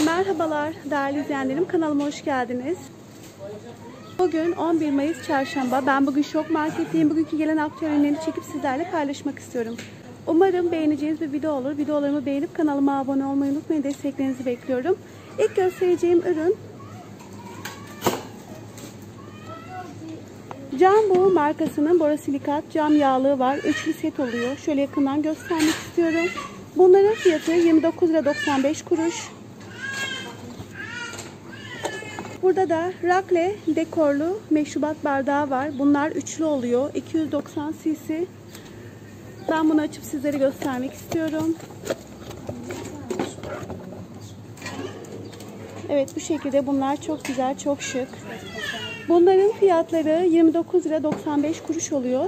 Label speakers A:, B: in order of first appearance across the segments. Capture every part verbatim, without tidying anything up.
A: Merhabalar değerli izleyenlerim, kanalıma hoş geldiniz. Bugün on bir Mayıs Çarşamba. Ben bugün Şok Market'teyim. Bugünkü gelen aktüel ürünleri çekip sizlerle paylaşmak istiyorum. Umarım beğeneceğiniz bir video olur. Videolarımı beğenip kanalıma abone olmayı unutmayın. Desteklerinizi bekliyorum. İlk göstereceğim ürün Jumbo markasının borosilikat cam yağlığı var. Üçlü set oluyor. Şöyle yakından göstermek istiyorum. Bunların fiyatı yirmi dokuz lira doksan beş kuruş. Burada da Rakle dekorlu meşrubat bardağı var. Bunlar üçlü oluyor. iki yüz doksan cc. Ben bunu açıp sizlere göstermek istiyorum. Evet, bu şekilde bunlar çok güzel, çok şık. Bunların fiyatları yirmi dokuz lira doksan beş kuruş oluyor.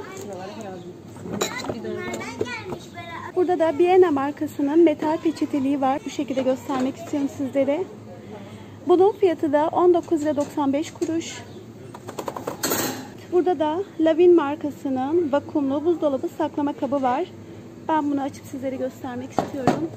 A: Burada da Biena markasının metal peçeteliği var. Bu şekilde göstermek istiyorum sizlere. Bunun fiyatı da on dokuz lira doksan beş kuruş. Burada da Lavin markasının vakumlu buzdolabı saklama kabı var. Ben bunu açıp sizlere göstermek istiyorum.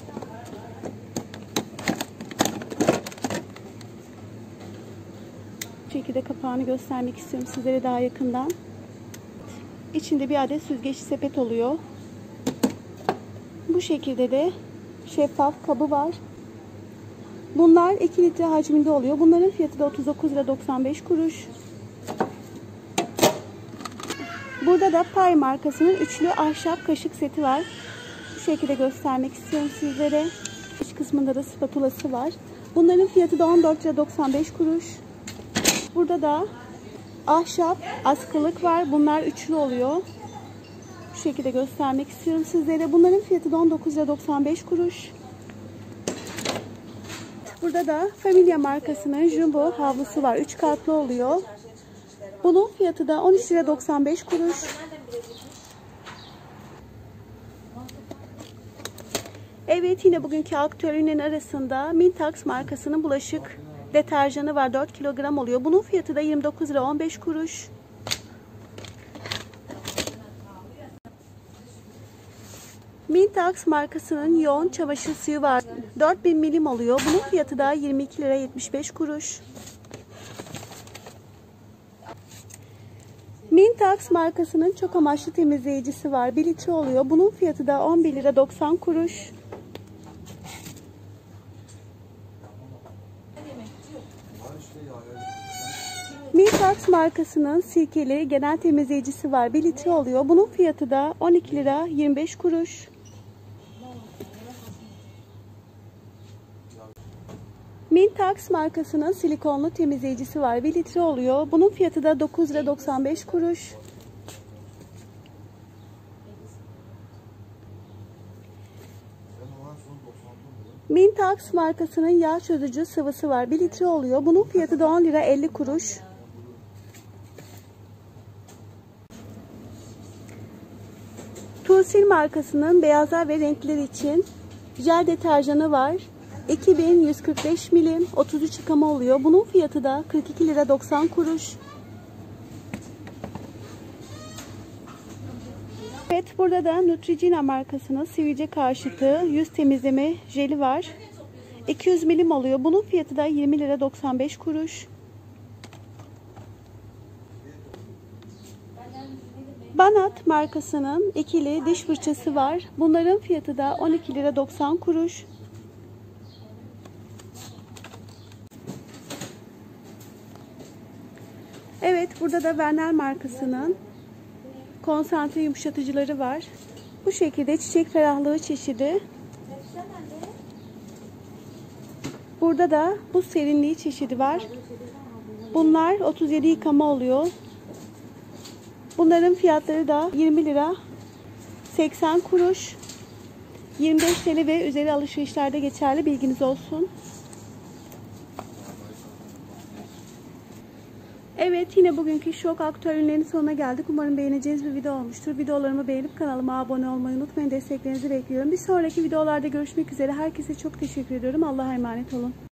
A: Bu şekilde kapağını göstermek istiyorum sizlere daha yakından. İçinde bir adet süzgeç sepet oluyor. Bu şekilde de şeffaf kabı var. Bunlar iki litre hacminde oluyor. Bunların fiyatı da otuz dokuz lira doksan beş kuruş. Burada da Pay markasının üçlü ahşap kaşık seti var. Bu şekilde göstermek istiyorum sizlere. İç kısmında da spatulası var. Bunların fiyatı da on dört lira doksan beş kuruş. Burada da ahşap askılık var. Bunlar üçlü oluyor. Bu şekilde göstermek istiyorum sizlere. Bunların fiyatı da on dokuz lira doksan beş kuruş. Burada da Familia markasının Jumbo havlusu var. üç katlı oluyor. Bunun fiyatı da on üç lira doksan beş kuruş. Evet, yine bugünkü aktüel ürünlerin arasında Mintax markasının bulaşık deterjanı var. dört kilogram oluyor. Bunun fiyatı da yirmi dokuz lira on beş kuruş. Mintax markasının yoğun çamaşır suyu var. dört bin milim oluyor. Bunun fiyatı da yirmi iki lira yetmiş beş kuruş. Mintax markasının çok amaçlı temizleyicisi var. bir litre oluyor. Bunun fiyatı da on bir lira doksan kuruş. Mintax markasının sirkeli genel temizleyicisi var. bir litre oluyor. Bunun fiyatı da on iki lira yirmi beş kuruş. Mintax markasının silikonlu temizleyicisi var. bir litre oluyor. Bunun fiyatı da dokuz lira doksan beş kuruş. Mintax markasının yağ çözücü sıvısı var. bir litre oluyor. Bunun fiyatı da on lira elli kuruş. Tusil markasının beyazlar ve renkler için jel deterjanı var. iki bin yüz kırk beş milim, otuz üç yıkama oluyor. Bunun fiyatı da kırk iki lira doksan kuruş. Evet, burada da Neutrogena markasının sivilce karşıtı yüz temizleme jeli var. iki yüz milim oluyor. Bunun fiyatı da yirmi lira doksan beş kuruş. Banat markasının ikili diş fırçası var. Bunların fiyatı da on iki lira doksan kuruş. Evet, burada da Vernel markasının konsantre yumuşatıcıları var. Bu şekilde çiçek ferahlığı çeşidi. Burada da buz serinliği çeşidi var. Bunlar otuz yedi yıkama oluyor. Bunların fiyatları da yirmi lira seksen kuruş. yirmi beş TL ve üzeri alışverişlerde geçerli, bilginiz olsun. Evet, yine bugünkü şok aktüel ürünlerin sonuna geldik. Umarım beğeneceğiniz bir video olmuştur. Videolarımı beğenip kanalıma abone olmayı unutmayın. Desteklerinizi bekliyorum. Bir sonraki videolarda görüşmek üzere. Herkese çok teşekkür ediyorum. Allah'a emanet olun.